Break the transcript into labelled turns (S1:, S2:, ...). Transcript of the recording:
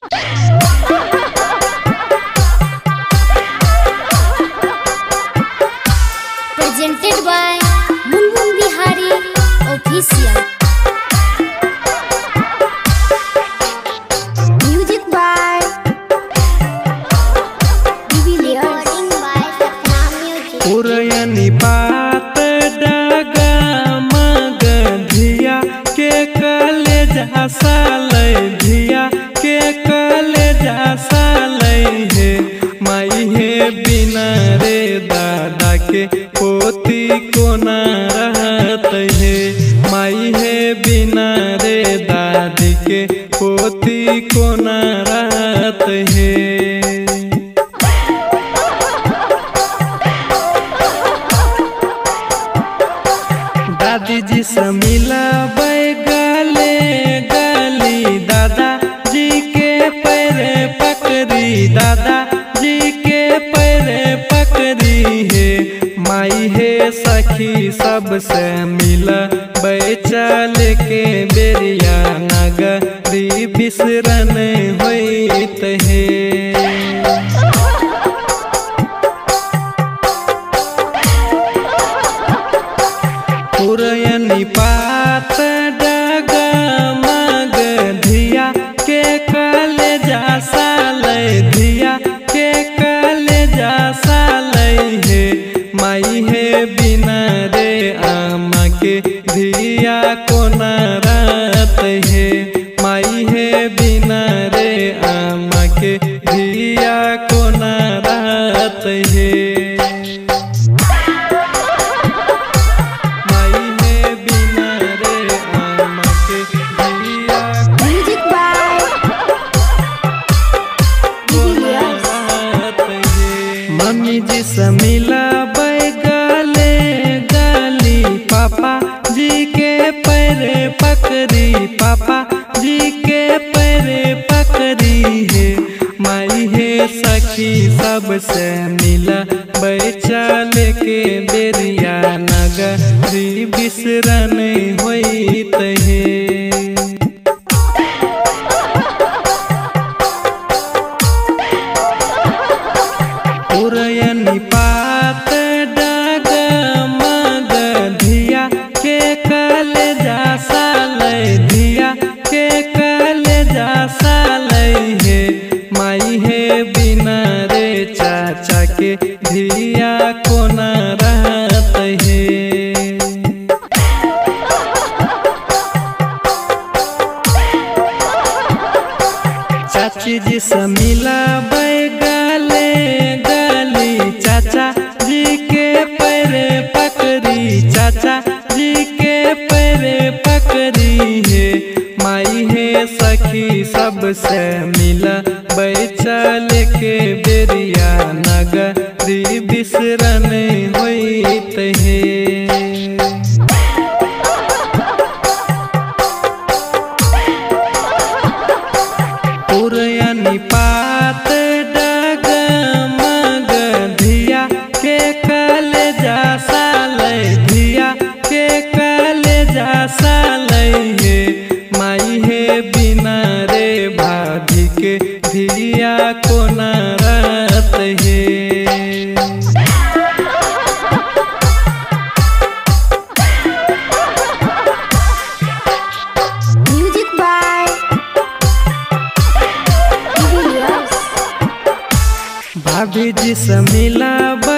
S1: Presented by Munmun Bihari Official. Music by Divilliers.
S2: पुरयनी बात डागा मगधिया के कले जा सालै धिया के कले जा सालै हे माई हे बिना रे दादा के पोती कोना रहत हे माई हे बिना रे दादी के पोती कोना रहत हे। दादी जी से मिला गले गली दादा जी के पैरे पकड़ी दादा जी के पैरे पकड़ी है माई है सखी सबसे मिला चल के बेरिया नगरी बिसरन होइत है। पुरयनी पात डागा मगधिया के कले जा सालै धिया के कले जा सालै हे माई हे बिना रे आमा के धिया कोना रहत हे माई हे बिना रे आमा के धिया कोना रहत हे। मम्मी जी से मिला गले गली पापा जी के पैरे पकड़ी पापा जी के पैरे पकड़ी है माई है सखी सबसे मिला चल के बेरिया नगरी बिसरन होइत है। पुरयनी पात डागा मगधिया के कले जा सालै धिया के कले जा सालै हे माई हे बिना रे चाचा के धिया कोना रहत हे। चाची जी से मिला गले गली चाचा जी के पैरे पकड़ी चाचा जी के पैरे पकड़ी है माई है सखी सबसे मिला चल के बेरिया नगरी बिसरन होइत है। पुरयनी पात डागा मगधिया के कले जा सालै धिया के कले जा सालै हे माई हे बिना रे भाभी के धिया कोना रहत हे। भाभी जी से मिला